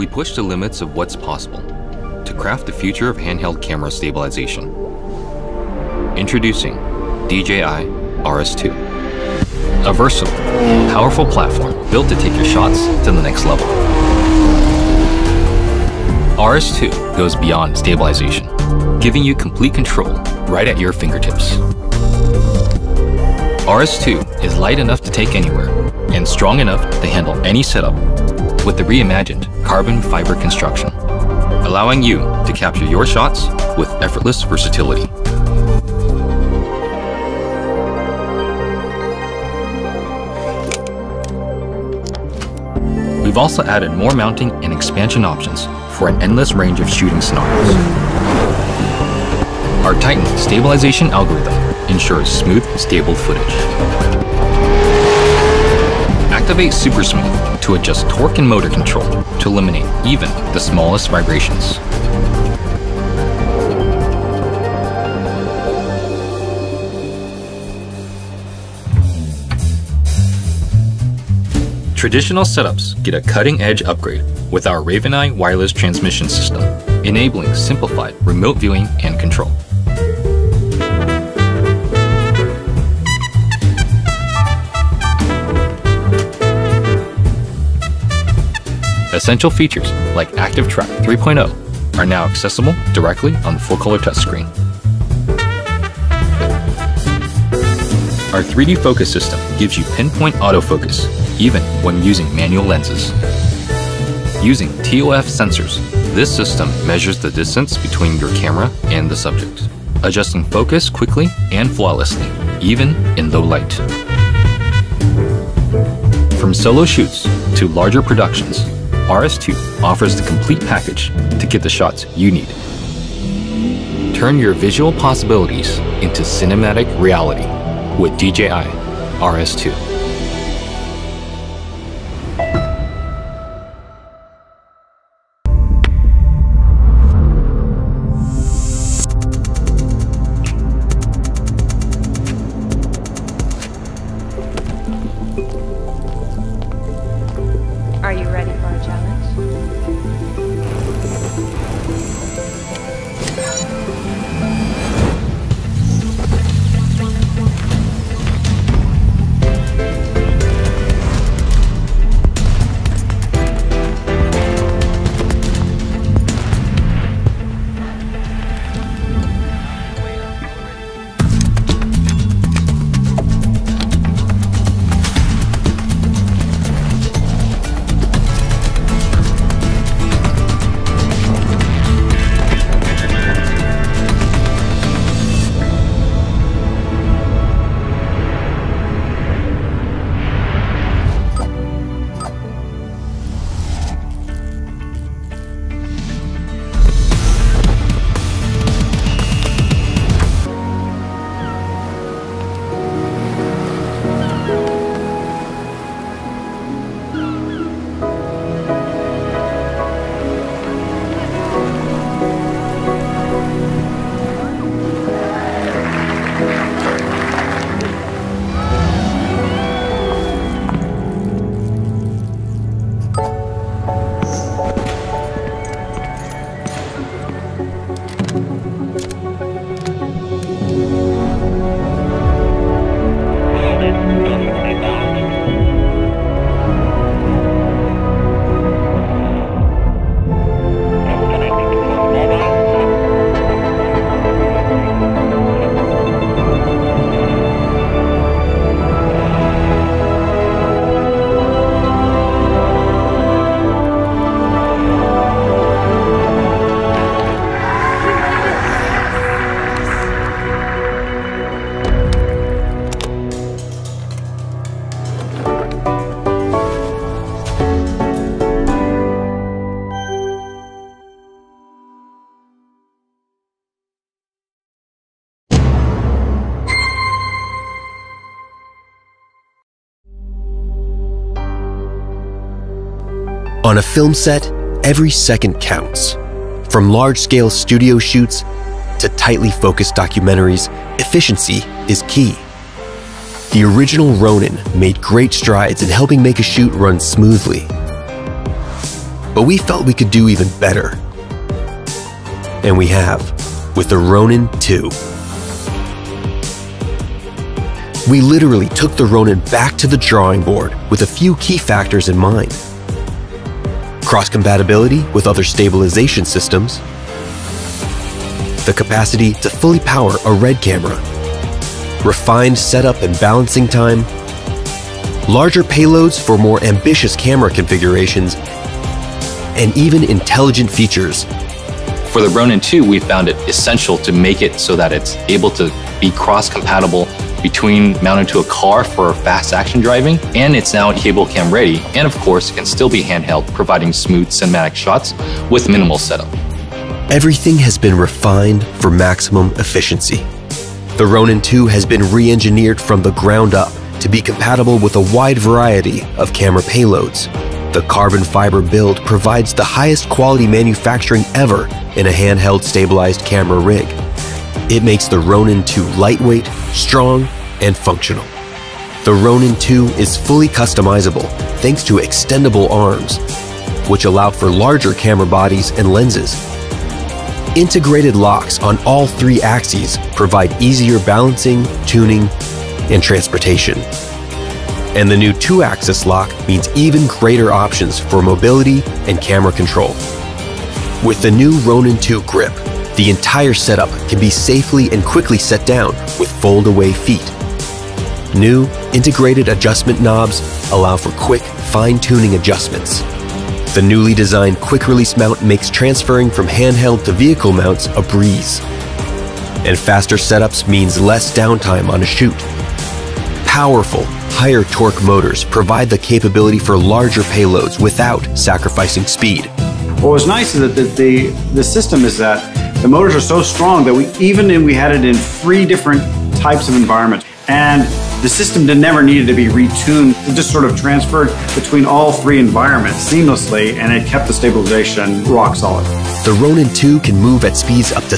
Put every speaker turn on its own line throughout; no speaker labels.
we push the limits of what's possible to craft the future of handheld camera stabilization. Introducing DJI RS2, a versatile, powerful platform built to take your shots to the next level. RS2 goes beyond stabilization, giving you complete control right at your fingertips. RS2 is light enough to take anywhere and strong enough to handle any setup with the reimagined carbon fiber construction, allowing you to capture your shots with effortless versatility. We've also added more mounting and expansion options for an endless range of shooting scenarios. Our Titan stabilization algorithm ensures smooth, stable footage. Activate Super Smooth to adjust torque and motor control to eliminate even the smallest vibrations. Traditional setups get a cutting-edge upgrade with our RavenEye wireless transmission system, enabling simplified remote viewing and control. Essential features like Active Track 3.0 are now accessible directly on the full-color touchscreen. Our 3D focus system gives you pinpoint autofocus, even when using manual lenses. Using TOF sensors, this system measures the distance between your camera and the subject, adjusting focus quickly and flawlessly, even in low light. From solo shoots to larger productions, RS2 offers the complete package to get the shots you need. Turn your visual possibilities into cinematic reality with DJI RS2.
Are you ready for a challenge?
On a film set, every second counts. From large-scale studio shoots to tightly focused documentaries, efficiency is key. The original Ronin made great strides in helping make a shoot run smoothly. but we felt we could do even better. And we have, with the Ronin 2. We literally took the Ronin back to the drawing board with a few key factors in mind. Cross-compatibility with other stabilization systems, the capacity to fully power a RED camera, refined setup and balancing time, larger payloads for more ambitious camera configurations, and even intelligent features.
For the Ronin 2, we found it essential to make it so that it's able to be cross-compatible between mounted to a car for fast action driving, and it's now cable cam ready, and of course it can still be handheld, providing smooth cinematic shots with minimal setup.
Everything has been refined for maximum efficiency. The Ronin 2 has been re-engineered from the ground up to be compatible with a wide variety of camera payloads. The carbon fiber build provides the highest quality manufacturing ever in a handheld stabilized camera rig. It makes the Ronin 2 lightweight, strong, and functional. The Ronin 2 is fully customizable thanks to extendable arms, which allow for larger camera bodies and lenses. Integrated locks on all 3 axes provide easier balancing, tuning, and transportation. And the new 2-axis lock means even greater options for mobility and camera control. With the new Ronin 2 grip, the entire setup can be safely and quickly set down with fold-away feet. New integrated adjustment knobs allow for quick, fine-tuning adjustments. The newly designed quick-release mount makes transferring from handheld to vehicle mounts a breeze. And faster setups means less downtime on a shoot. Powerful, higher torque motors provide the capability for larger payloads without sacrificing speed.
What was nice is that the system is that the motors are so strong that we had it in 3 different types of environments. And the system never needed to be retuned. It just sort of transferred between all 3 environments seamlessly, and it kept the stabilization rock solid.
The Ronin 2 can move at speeds up to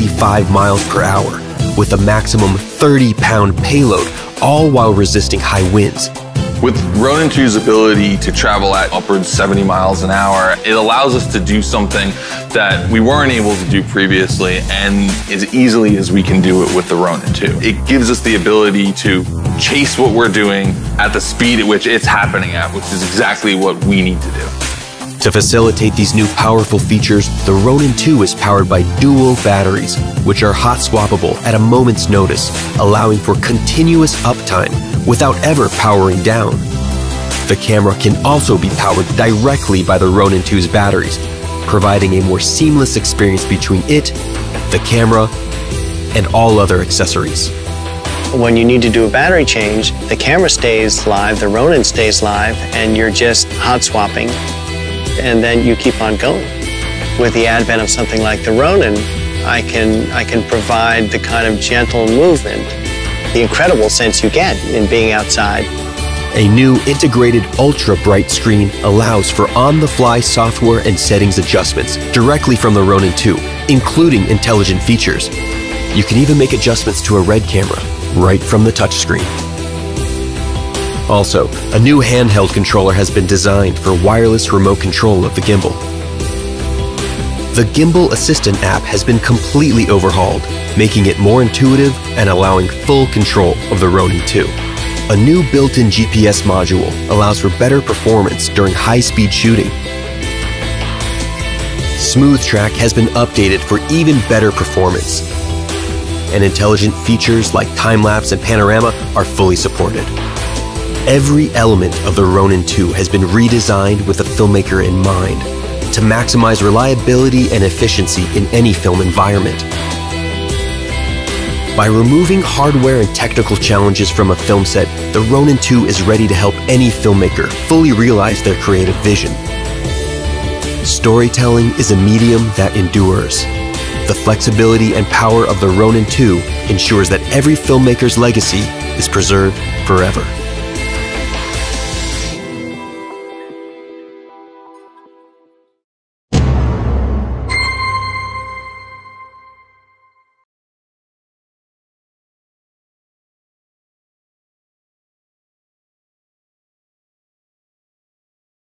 75 miles per hour with a maximum 30-pound payload, all while resisting high winds.
With Ronin 2's ability to travel at upwards 70 miles an hour, it allows us to do something that we weren't able to do previously, and as easily as we can do it with the Ronin 2. It gives us the ability to chase what we're doing at the speed at which it's happening at, which is exactly what we need to do.
To facilitate these new powerful features, the Ronin 2 is powered by dual batteries, which are hot swappable at a moment's notice, allowing for continuous uptime without ever powering down. The camera can also be powered directly by the Ronin 2's batteries, providing a more seamless experience between it, the camera, and all other accessories.
When you need to do a battery change, the camera stays live, the Ronin stays live, and you're just hot swapping, and then you keep on going. With the advent of something like the Ronin, I can provide the kind of gentle movement, the incredible sense you get in being outside.
A new integrated ultra-bright screen allows for on-the-fly software and settings adjustments directly from the Ronin 2, including intelligent features. You can even make adjustments to a RED camera right from the touchscreen. Also, a new handheld controller has been designed for wireless remote control of the gimbal. The Gimbal Assistant app has been completely overhauled, making it more intuitive and allowing full control of the Ronin 2. A new built-in GPS module allows for better performance during high-speed shooting. Smooth Track has been updated for even better performance. And intelligent features like time-lapse and panorama are fully supported. Every element of the Ronin 2 has been redesigned with the filmmaker in mind to maximize reliability and efficiency in any film environment. By removing hardware and technical challenges from a film set, the Ronin 2 is ready to help any filmmaker fully realize their creative vision. Storytelling is a medium that endures. The flexibility and power of the Ronin 2 ensures that every filmmaker's legacy is preserved forever.